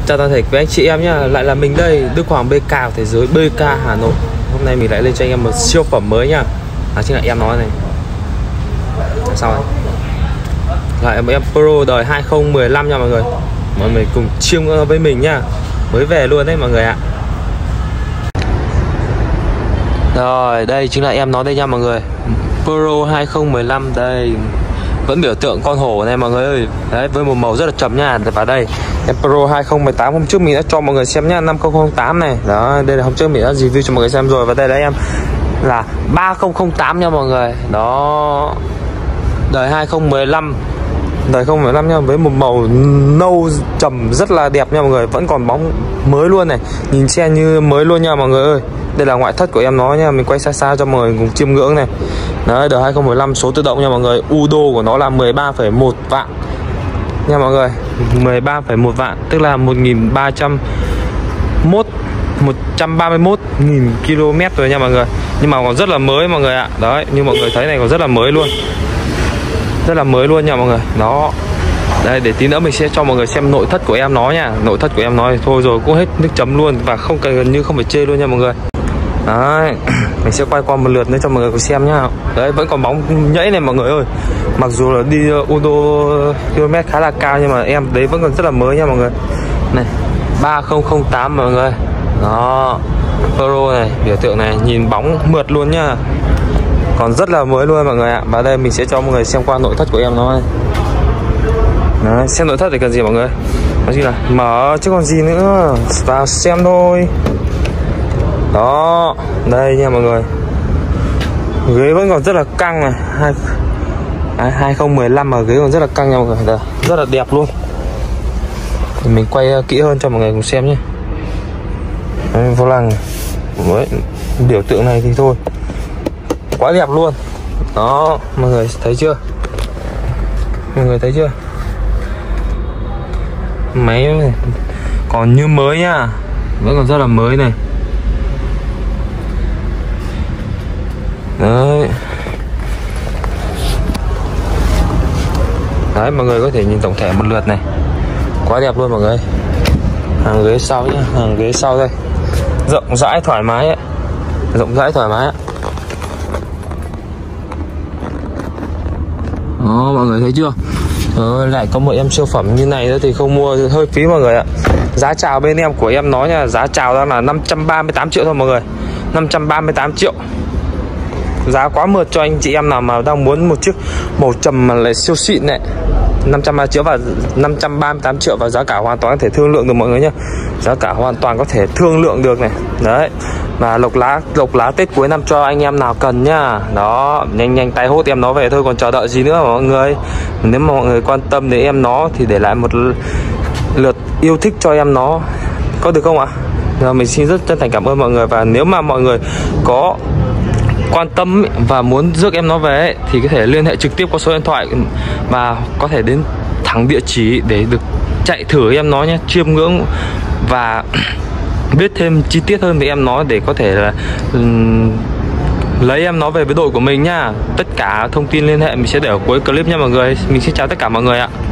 Chào toàn thể quý anh chị em nhá, lại là mình đây, Đức Hoàng BK của thế giới, BK Hà Nội. Hôm nay mình lại lên cho anh em một siêu phẩm mới nhá. Chính là em nói này. Sao này? Lại một em Pro đời 2015 nha mọi người. Mọi người cùng chiêm ngưỡng với mình nhá. Mới về luôn đấy mọi người ạ. Rồi, đây chính là em nó đây nha mọi người. Pro 2015 đây. Vẫn biểu tượng con hổ này mọi người ơi. Đấy, với một màu rất là trầm nha. Và đây em Pro 2018 hôm trước mình đã cho mọi người xem nhá, 5008 này. Đó, đây là hôm trước mình đã review cho mọi người xem rồi. Và đây là em là 3008 nha mọi người. Đó, đời 2015. Đời 2015 nha, với một màu nâu trầm rất là đẹp nha mọi người. Vẫn còn bóng mới luôn này. Nhìn xe như mới luôn nha mọi người ơi. Đây là ngoại thất của em nó nha. Mình quay xa xa cho mọi người cùng chiêm ngưỡng này. Đấy, đời 2015 số tự động nha mọi người. UDO của nó là 13,1 vạn nha mọi người. 13,1 vạn tức là 131.000 km rồi nha mọi người. Nhưng mà còn rất là mới mọi người ạ. Đấy, như mọi người thấy này còn rất là mới luôn. Rất là mới luôn nha mọi người. Đó. Đây, để tí nữa mình sẽ cho mọi người xem nội thất của em nó nha. Nội thất của em nó thì thôi rồi cũng hết nước chấm luôn. Và không cần gần như không phải chê luôn nha mọi người. Đấy, mình sẽ quay qua một lượt nữa cho mọi người cùng xem nhá. Đấy, vẫn còn bóng nhảy này mọi người ơi. Mặc dù là đi ô tô km khá là cao nhưng mà em đấy vẫn còn rất là mới nha mọi người. Này, 3008 mọi người. Đó, Pro này, biểu tượng này, nhìn bóng mượt luôn nhá. Còn rất là mới luôn mọi người ạ. Và đây mình sẽ cho mọi người xem qua nội thất của em nó này. Đấy, xem nội thất thì cần gì mọi người. Nói gì là mở chứ còn gì nữa. Vào xem thôi. Đó, đây nha mọi người. Ghế vẫn còn rất là căng này. 2015 mà ghế còn rất là căng nha mọi người. Đây, rất là đẹp luôn. Thì mình quay kỹ hơn cho mọi người cùng xem nhé. Đấy, vô lăng với biểu tượng này thì thôi, quá đẹp luôn. Đó, mọi người thấy chưa? Mọi người thấy chưa? Máy này còn như mới nha. Vẫn còn rất là mới này. Đấy. Đấy, mọi người có thể nhìn tổng thể một lượt này. Quá đẹp luôn mọi người. Hàng ghế sau nhá, hàng ghế sau đây. Rộng rãi thoải mái ấy. Rộng rãi thoải mái ấy. Đó, mọi người thấy chưa? Lại có một em siêu phẩm như này nữa thì không mua hơi phí mọi người ạ. Giá chào bên em của em nó nha, giá chào đang là 538 triệu thôi mọi người. 538 triệu. Giá quá mượt cho anh chị em nào mà đang muốn một chiếc màu trầm mà lại siêu xịn này. 530 triệu và 538 triệu và giá cả hoàn toàn có thể thương lượng được mọi người nhé. Giá cả hoàn toàn có thể thương lượng được này. Đấy. Và lộc lá Tết cuối năm cho anh em nào cần nhá. Đó, nhanh tay hốt em nó về thôi còn chờ đợi gì nữa mọi người. Nếu mà mọi người quan tâm đến em nó thì để lại một lượt yêu thích cho em nó, có được không ạ? Rồi, mình xin rất chân thành cảm ơn mọi người. Và nếu mà mọi người có quan tâm và muốn rước em nó về thì có thể liên hệ trực tiếp qua số điện thoại và có thể đến thẳng địa chỉ để được chạy thử em nó nhé, chiêm ngưỡng và biết thêm chi tiết hơn về em nó để có thể là lấy em nó về với đội của mình nhá. Tất cả thông tin liên hệ mình sẽ để ở cuối clip nha mọi người. Mình xin chào tất cả mọi người ạ.